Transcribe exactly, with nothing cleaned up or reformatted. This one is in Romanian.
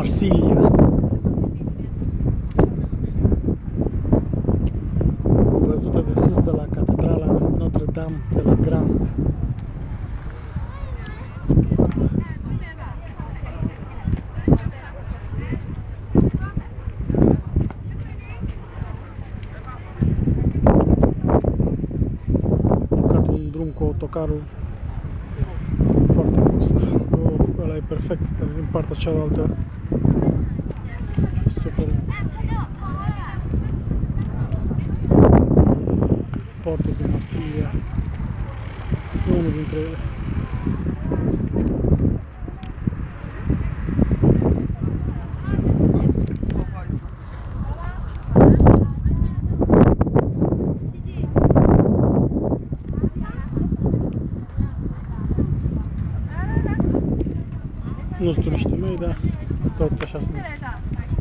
Marsiglia. Văzută de sus de la catedrala Notre-Dame de la Grand. Drum cu autocarul foarte gust. Ăla e perfect, dar din partea cealaltă super. Portul din Marsiglia, unul dintre ele. Nu sunt turiștii mei, dar tot așa sunt.